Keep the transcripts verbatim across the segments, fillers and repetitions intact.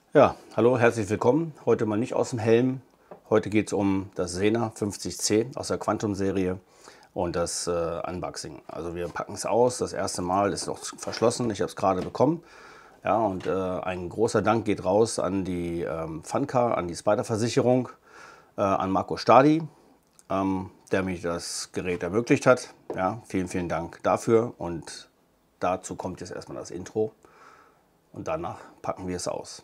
Ja, hallo, herzlich willkommen. Heute mal nicht aus dem Helm. Heute geht es um das Sena fünfzig C aus der Quantum-Serie und das äh, Unboxing. Also wir packen es aus. Das erste Mal ist noch verschlossen. Ich habe es gerade bekommen. Ja, und äh, ein großer Dank geht raus an die ähm, Funcar, an die Spider-Versicherung, äh, an Marco Stadi, ähm, der mich das Gerät ermöglicht hat. Ja, vielen, vielen Dank dafür. Und dazu kommt jetzt erstmal das Intro und danach packen wir es aus.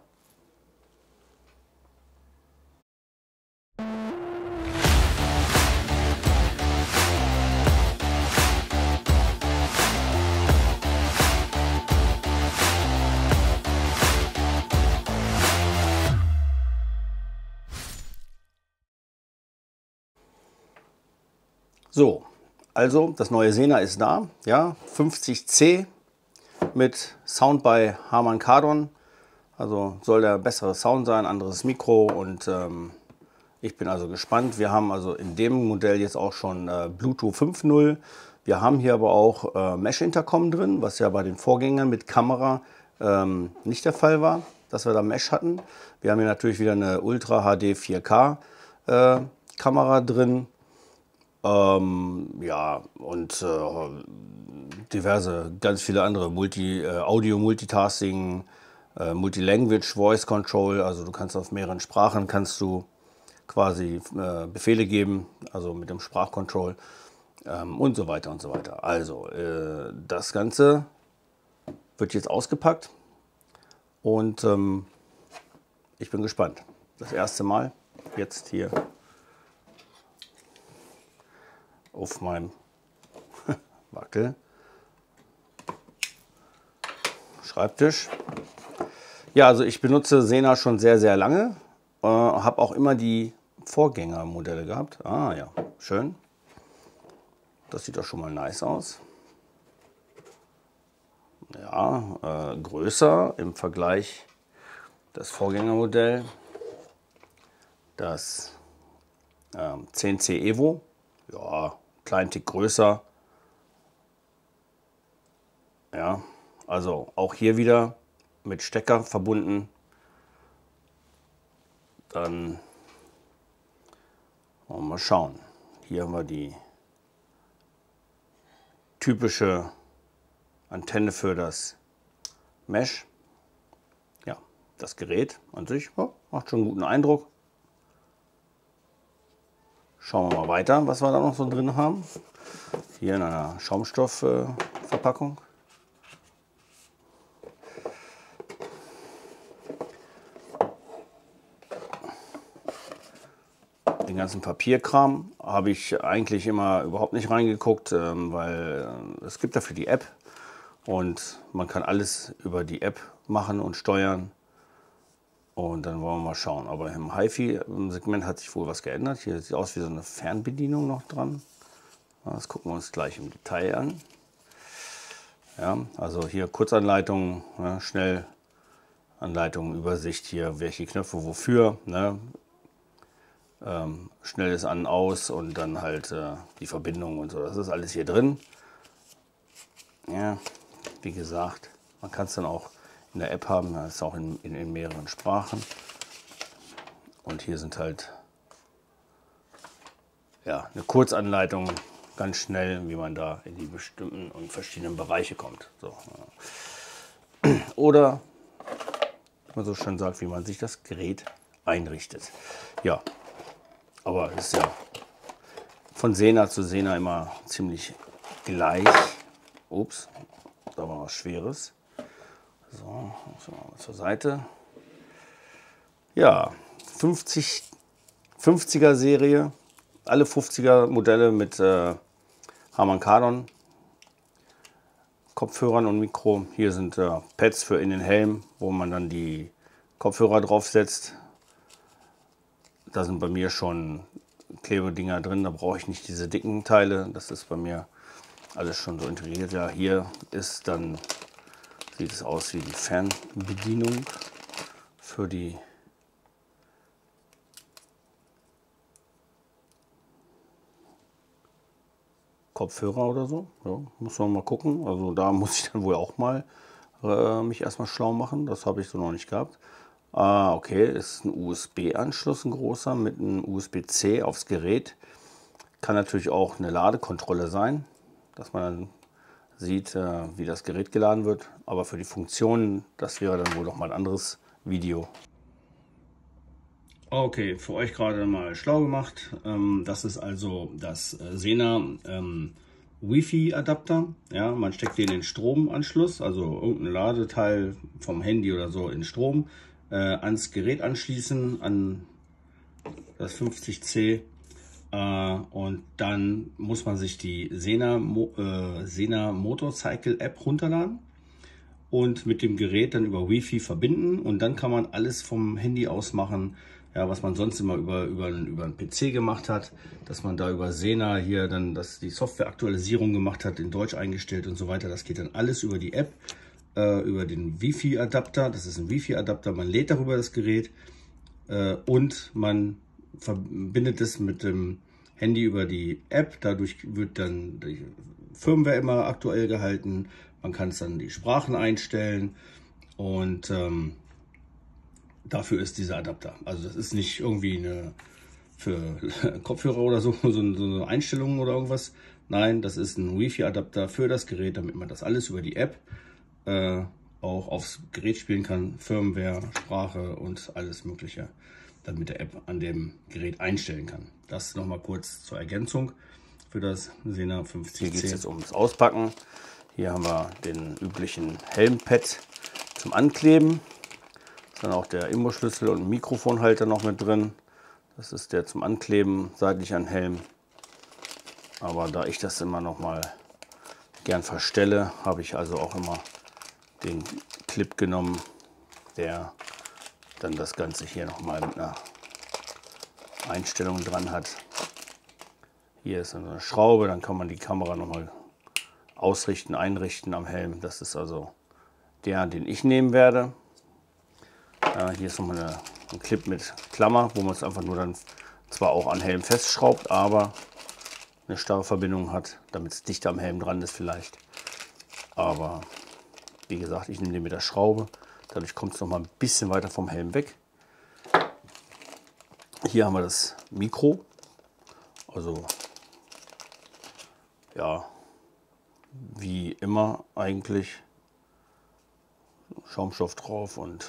So, also das neue Sena ist da, ja, fünfzig C mit Sound bei Harman Kardon. Also soll der bessere Sound sein, anderes Mikro und ähm, ich bin also gespannt. Wir haben also in dem Modell jetzt auch schon äh, Bluetooth fünf Punkt null. Wir haben hier aber auch äh, Mesh-Intercom drin, was ja bei den Vorgängern mit Kamera ähm, nicht der Fall war, dass wir da Mesh hatten. Wir haben hier natürlich wieder eine Ultra H D vier K äh, Kamera drin. Ähm, ja, und äh, diverse, ganz viele andere Multi, äh, Audio, Multitasking, äh, Multilanguage, Voice Control, also du kannst auf mehreren Sprachen kannst du quasi äh, Befehle geben, also mit dem Sprachcontrol ähm, und so weiter und so weiter. Also äh, das Ganze wird jetzt ausgepackt und ähm, ich bin gespannt. Das erste Mal jetzt hier auf meinem Wackel Schreibtisch. Ja, also ich benutze Sena schon sehr, sehr lange. Äh, habe auch immer die Vorgängermodelle gehabt. Ah ja, schön. Das sieht doch schon mal nice aus. Ja, äh, größer im Vergleich das Vorgängermodell. Das äh, zehn C Evo. Ja, kleinen Tick größer. Ja, also auch hier wieder mit Stecker verbunden. Dann wollen wir mal schauen. Hier haben wir die typische Antenne für das Mesh. Ja, das Gerät an sich oh, macht schon einen guten Eindruck. Schauen wir mal weiter, was wir da noch so drin haben. Hier in einer Schaumstoffverpackung. Den ganzen Papierkram habe ich eigentlich immer überhaupt nicht reingeguckt, weil es gibt dafür die App und man kann alles über die App machen und steuern. Und dann wollen wir mal schauen. Aber im HiFi-Segment hat sich wohl was geändert. Hier sieht aus wie so eine Fernbedienung noch dran. Das gucken wir uns gleich im Detail an. Ja, also hier Kurzanleitung, ja, Schnellanleitung, Übersicht hier, welche Knöpfe wofür. Ne? Ähm, schnelles An, Aus und dann halt äh, die Verbindung und so. Das ist alles hier drin. Ja, wie gesagt, man kann es dann auch in der App haben. Das ist auch in, in, in mehreren Sprachen. Und hier sind halt ja, eine Kurzanleitung, ganz schnell, wie man da in die bestimmten und verschiedenen Bereiche kommt. So, ja. Oder, wie man so schön sagt, wie man sich das Gerät einrichtet. Ja, aber es ist ja von Sena zu Sena immer ziemlich gleich. Ups, da war was Schweres. So, so zur Seite. Ja, fünfzig, fünfziger Serie. Alle fünfziger Modelle mit äh, Harman Kardon Kopfhörern und Mikro. Hier sind äh, Pads für in den Helm, wo man dann die Kopfhörer draufsetzt. Da sind bei mir schon Klebedinger drin, da brauche ich nicht diese dicken Teile. Das ist bei mir alles schon so integriert. Ja, hier ist dann, sieht es aus wie die Fernbedienung für die Kopfhörer oder so. Ja, muss man mal gucken. Also da muss ich dann wohl auch mal äh, mich erstmal schlau machen. Das habe ich so noch nicht gehabt. Ah, okay, ist ein U S B-Anschluss, ein großer, mit einem U S B C aufs Gerät. Kann natürlich auch eine Ladekontrolle sein, dass man dann sieht, wie das Gerät geladen wird. Aber für die Funktionen, das wäre dann wohl noch mal ein anderes Video. Okay, für euch gerade mal schlau gemacht. Das ist also das Sena ähm, Wi-Fi-Adapter. Ja, man steckt den in den Stromanschluss, also irgendein Ladeteil vom Handy oder so in Strom, äh, ans Gerät anschließen, an das fünfzig C. Und dann muss man sich die Sena, äh, Sena Motorcycle App runterladen und mit dem Gerät dann über Wi-Fi verbinden. Und dann kann man alles vom Handy aus machen, ja, was man sonst immer über, über, über einen P C gemacht hat, dass man da über Sena hier dann das, die Softwareaktualisierung gemacht hat, in Deutsch eingestellt und so weiter. Das geht dann alles über die App, äh, über den Wi-Fi-Adapter. Das ist ein Wi-Fi-Adapter, man lädt darüber das Gerät äh, und man verbindet es mit dem Handy über die App. Dadurch wird dann die Firmware immer aktuell gehalten. Man kann es dann die Sprachen einstellen und ähm, dafür ist dieser Adapter. Also das ist nicht irgendwie eine für Kopfhörer oder so, so eine Einstellung oder irgendwas. Nein, das ist ein Wi-Fi-Adapter für das Gerät, damit man das alles über die App äh, auch aufs Gerät spielen kann. Firmware, Sprache und alles Mögliche dann mit der App an dem Gerät einstellen kann. Das noch mal kurz zur Ergänzung für das Sena fünfzig C. Hier geht es jetzt ums Auspacken. Hier haben wir den üblichen Helmpad zum Ankleben. Ist dann auch der Imbusschlüssel und ein Mikrofonhalter noch mit drin. Das ist der zum Ankleben seitlich an Helm. Aber da ich das immer noch mal gern verstelle, habe ich also auch immer den Clip genommen, der dann das Ganze hier noch mal mit einer Einstellung dran hat. Hier ist eine Schraube, dann kann man die Kamera noch mal ausrichten, einrichten am Helm. Das ist also der, den ich nehmen werde. Ja, hier ist nochmal eine, ein Clip mit Klammer, wo man es einfach nur dann zwar auch an Helm festschraubt, aber eine starre Verbindung hat, damit es dichter am Helm dran ist vielleicht. Aber wie gesagt, ich nehme den mit der Schraube. Dadurch kommt es noch mal ein bisschen weiter vom Helm weg. Hier haben wir das Mikro. Also ja, wie immer eigentlich. Schaumstoff drauf und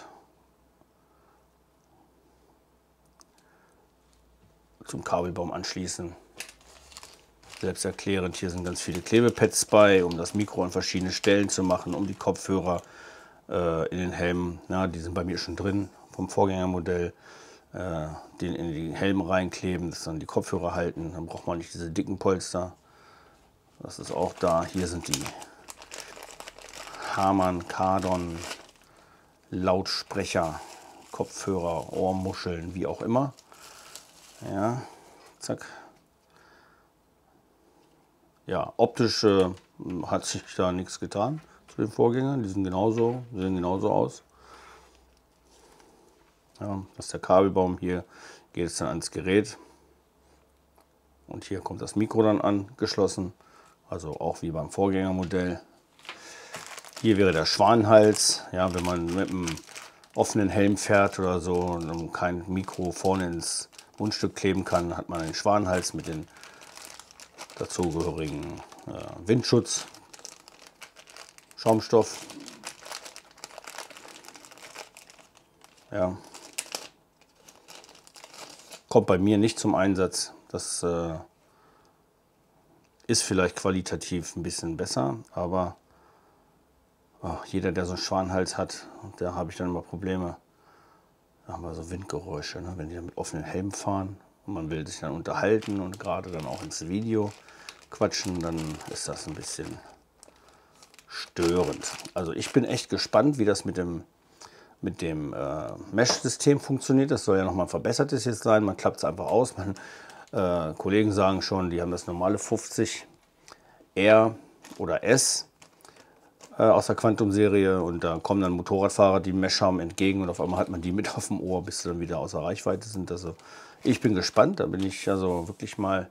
zum Kabelbaum anschließen. Selbsterklärend, hier sind ganz viele Klebepads bei, um das Mikro an verschiedene Stellen zu machen, um die Kopfhörer äh, in den Helmen, na, die sind bei mir schon drin vom Vorgängermodell, äh, den in den Helm reinkleben, dass dann die Kopfhörer halten, dann braucht man nicht diese dicken Polster. Das ist auch da. Hier sind die Harman Kardon Lautsprecher, Kopfhörer, Ohrmuscheln, wie auch immer. Ja, zack. Ja, optisch äh, hat sich da nichts getan zu den Vorgängern. Die sind genauso, sehen genauso aus. Ja, das ist der Kabelbaum. Hier geht es dann ans Gerät. Und hier kommt das Mikro dann angeschlossen. Also auch wie beim Vorgängermodell. Hier wäre der Schwanenhals. Ja, wenn man mit einem offenen Helm fährt oder so und kein Mikro vorne ins Mundstück kleben kann, hat man einen Schwanenhals mit den dazugehörigen äh, Windschutz, Schaumstoff. Ja. Kommt bei mir nicht zum Einsatz. Das äh, ist vielleicht qualitativ ein bisschen besser, aber oh, jeder, der so einen Schwanenhals hat, da habe ich dann immer Probleme. Da haben wir so Windgeräusche, ne? Wenn die dann mit offenen Helmen fahren und man will sich dann unterhalten und gerade dann auch ins Video quatschen, dann ist das ein bisschen störend. Also ich bin echt gespannt, wie das mit dem, mit dem äh, Mesh-System funktioniert. Das soll ja nochmal ein verbessertes jetzt sein. Man klappt es einfach aus. Man, äh, Kollegen sagen schon, die haben das normale fünfzig R oder S äh, aus der Quantum-Serie und da kommen dann Motorradfahrer, die Mesh haben, entgegen und auf einmal hat man die mit auf dem Ohr, bis sie dann wieder außer Reichweite sind. Also ich bin gespannt. Da bin ich also wirklich mal...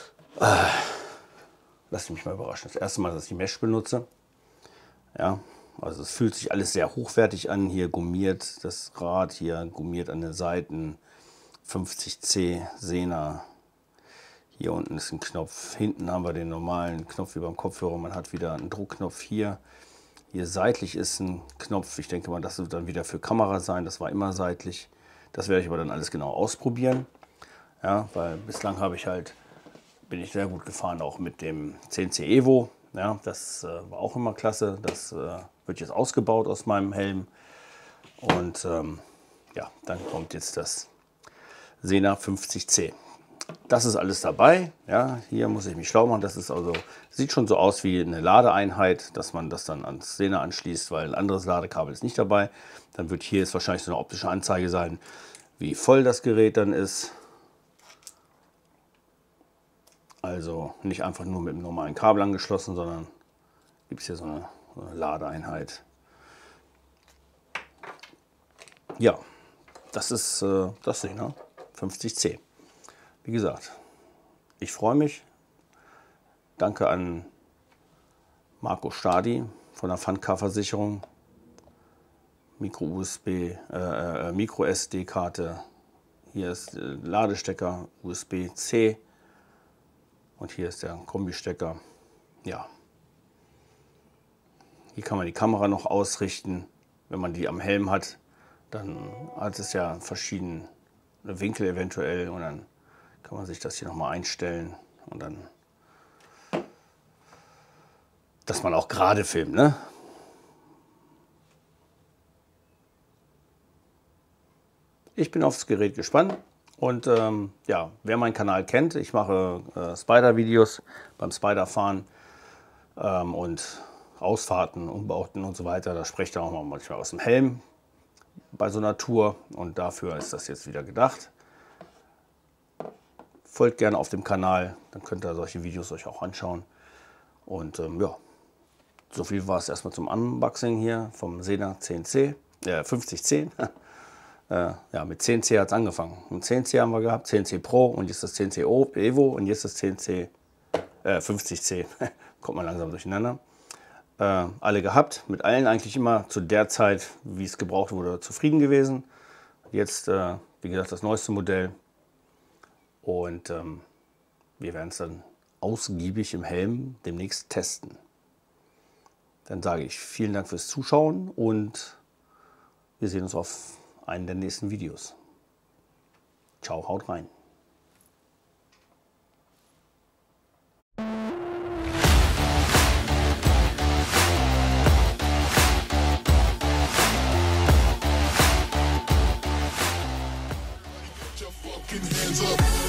Äh, Lass mich mal überraschen. Das erste Mal, dass ich Mesh benutze. Ja, Also es fühlt sich alles sehr hochwertig an. Hier gummiert das Rad, hier gummiert an den Seiten. fünfzig C Sena. Hier unten ist ein Knopf. Hinten haben wir den normalen Knopf wie beim Kopfhörer. Man hat wieder einen Druckknopf hier. Hier seitlich ist ein Knopf. Ich denke mal, das wird dann wieder für Kamera sein. Das war immer seitlich. Das werde ich aber dann alles genau ausprobieren. Ja, weil bislang habe ich halt, bin ich sehr gut gefahren, auch mit dem zehn C Evo. Ja, das äh, war auch immer klasse. Das äh, wird jetzt ausgebaut aus meinem Helm. Und ähm, ja, dann kommt jetzt das Sena fünfzig C. Das ist alles dabei. Ja, hier muss ich mich schlau machen. Das ist also, sieht schon so aus wie eine Ladeeinheit, dass man das dann ans Sena anschließt, weil ein anderes Ladekabel ist nicht dabei. Dann wird hier jetzt wahrscheinlich so eine optische Anzeige sein, wie voll das Gerät dann ist. Also nicht einfach nur mit einem normalen Kabel angeschlossen, sondern gibt es hier so eine, so eine Ladeeinheit. Ja, das ist äh, das Sena fünfzig C. Wie gesagt, ich freue mich. Danke an Marco Stadi von der Pfandcar-Versicherung. Micro-U S B, äh, Micro-S D-Karte. Hier ist der Ladestecker U S B C. Und hier ist der Kombistecker. Ja. Hier kann man die Kamera noch ausrichten. Wenn man die am Helm hat, dann hat es ja verschiedene Winkel eventuell. Und dann kann man sich das hier nochmal einstellen. Und dann, dass man auch gerade filmt, ne? Ich bin aufs Gerät gespannt. Und ähm, ja, wer meinen Kanal kennt, ich mache äh, Spider-Videos beim Spider-Fahren ähm, und Ausfahrten, Umbauten und so weiter. Da spreche ich auch mal manchmal aus dem Helm bei so einer Tour und dafür ist das jetzt wieder gedacht. Folgt gerne auf dem Kanal, dann könnt ihr solche Videos euch auch anschauen. Und ähm, ja, so viel war es erstmal zum Unboxing hier vom Sena zehn C, äh, fünfzig C. Äh, ja, mit zehn C hat es angefangen. Mit zehn C haben wir gehabt, zehn C Pro und jetzt das zehn C Evo und jetzt das zehn C, äh, fünfzig C. Kommt man langsam durcheinander. Äh, alle gehabt, mit allen eigentlich immer zu der Zeit, wie es gebraucht wurde, zufrieden gewesen. Jetzt, äh, wie gesagt, das neueste Modell. Und ähm, wir werden es dann ausgiebig im Helm demnächst testen. Dann sage ich vielen Dank fürs Zuschauen und wir sehen uns auf einen der nächsten Videos. Ciao, haut rein. Hands up.